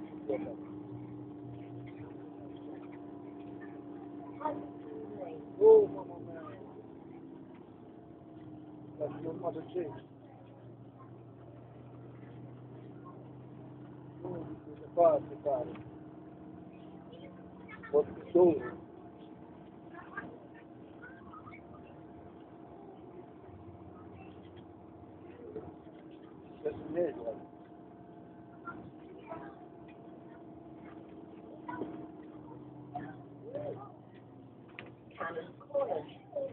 Oh, mamma mia. That's your mother, Jake. Oh, separe, separe. What's the soul? That's amazing. Cannon Corner.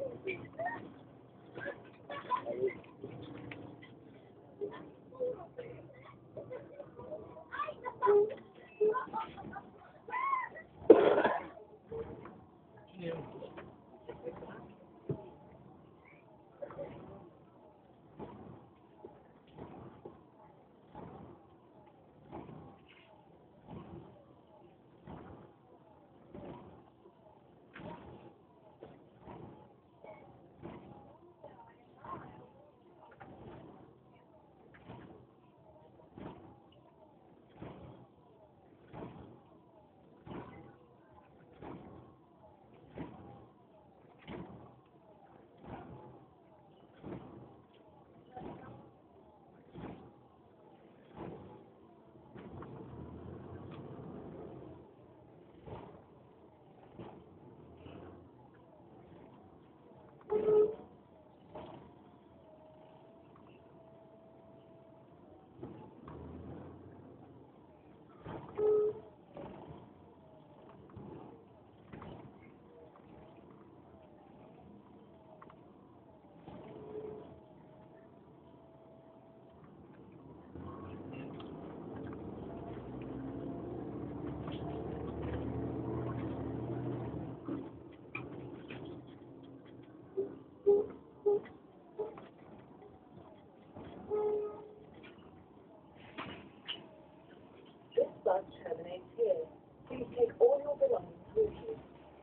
This bus terminates here. Please take all your belongings with you.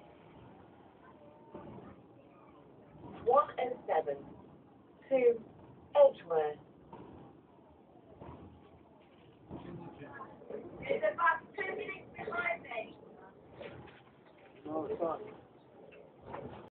1 and 7 to Edgware. Is the bus 2 minutes behind me? No, it's not.